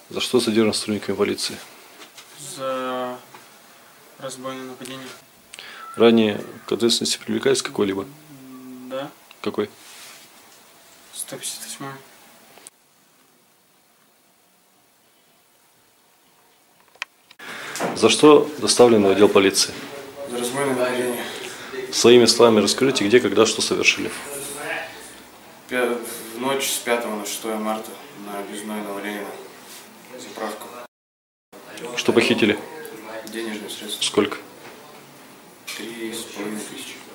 За что задержан сотрудниками полиции? За разбойное нападение. Ранее к ответственности привлекались какой-либо? Да. Какой? 158. За что доставлены в отдел полиции? За разбойное нападение. Своими словами расскажите, где, когда, что совершили. В ночь с 5 на 6 марта на Объездной Ленина. Заправку. Что похитили? Денежные средства. Сколько? 3,5 тысячи.